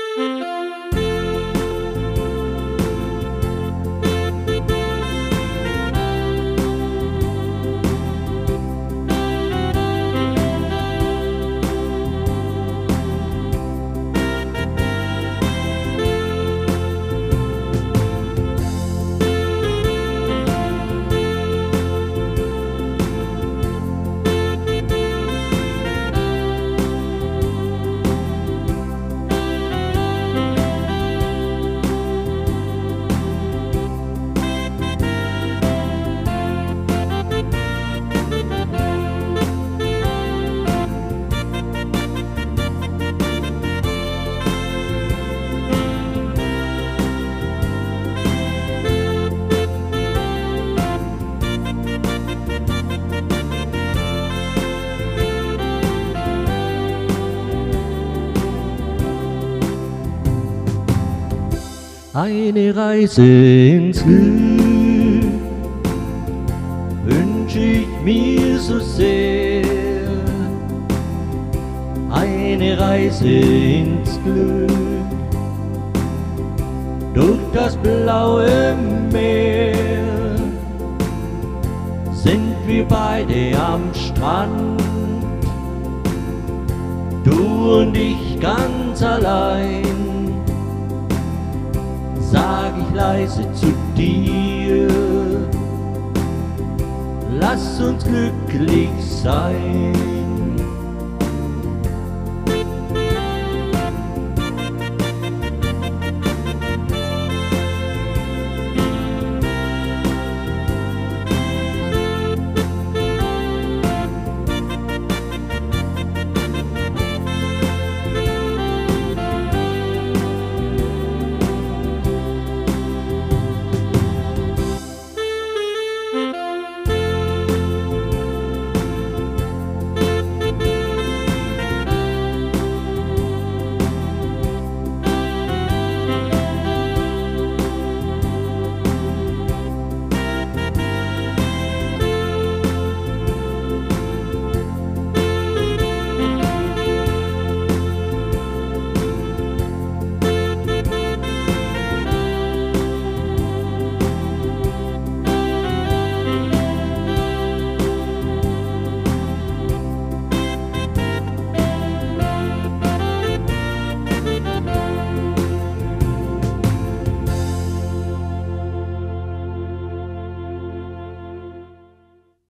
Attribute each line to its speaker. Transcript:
Speaker 1: Eine Reise ins Glück wünsch ich mir so sehr. Eine Reise ins Glück durch das blaue Meer. Sind wir beide am Strand, du und ich ganz allein. Sag ich leise zu dir, lass uns glücklich sein.